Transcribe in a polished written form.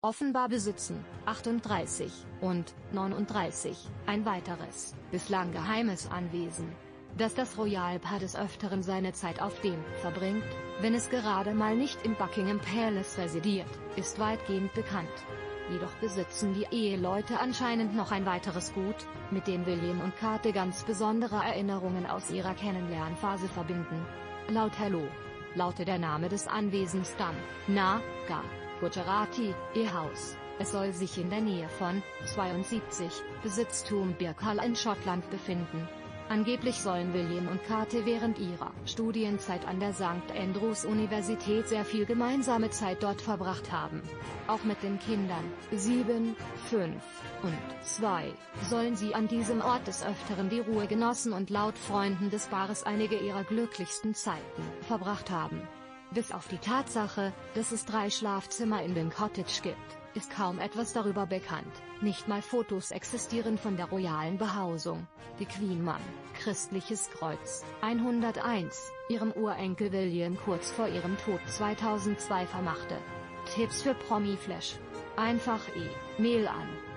offenbar besitzen 38 und 39 ein weiteres, bislang geheimes Anwesen. Dass das Royalpaar des Öfteren seine Zeit auf dem verbringt, wenn es gerade mal nicht im Buckingham Palace residiert, ist weitgehend bekannt. Jedoch besitzen die Eheleute anscheinend noch ein weiteres Gut, mit dem William und Kate ganz besondere Erinnerungen aus ihrer Kennenlernphase verbinden. Laut Hello lautet der Name des Anwesens dann Naga Gujarati, ihr Haus. Es soll sich in der Nähe von 72 Besitztum Birkhall in Schottland befinden. Angeblich sollen William und Kate während ihrer Studienzeit an der St. Andrews Universität sehr viel gemeinsame Zeit dort verbracht haben. Auch mit den Kindern, 7, 5 und 2, sollen sie an diesem Ort des Öfteren die Ruhe genossen und laut Freunden des Paares einige ihrer glücklichsten Zeiten verbracht haben. Bis auf die Tatsache, dass es 3 Schlafzimmer in dem Cottage gibt, ist kaum etwas darüber bekannt. Nicht mal Fotos existieren von der royalen Behausung, die Queen Mum, Christliches Kreuz, 101, ihrem Urenkel William kurz vor ihrem Tod 2002 vermachte. Tipps für Promiflash. Einfach E-Mail an